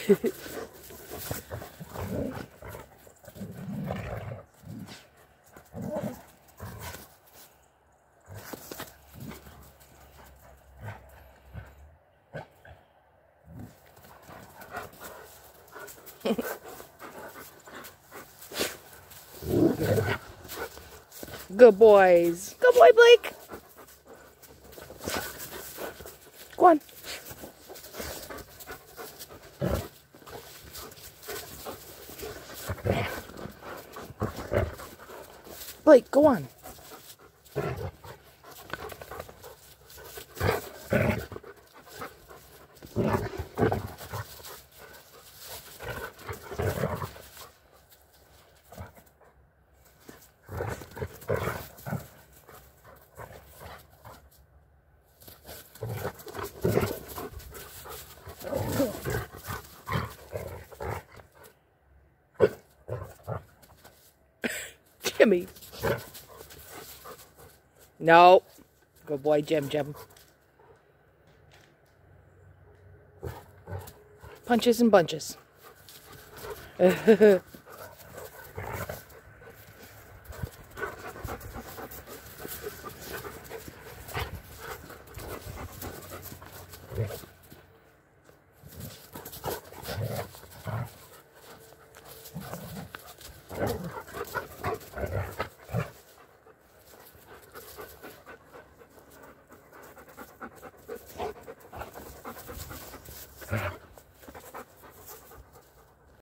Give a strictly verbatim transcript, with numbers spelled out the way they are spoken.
Good boys. Good boy, Blake. Go on. Blake, go on. Jimmy. No. Good boy, Jim, Jim. Punches and bunches.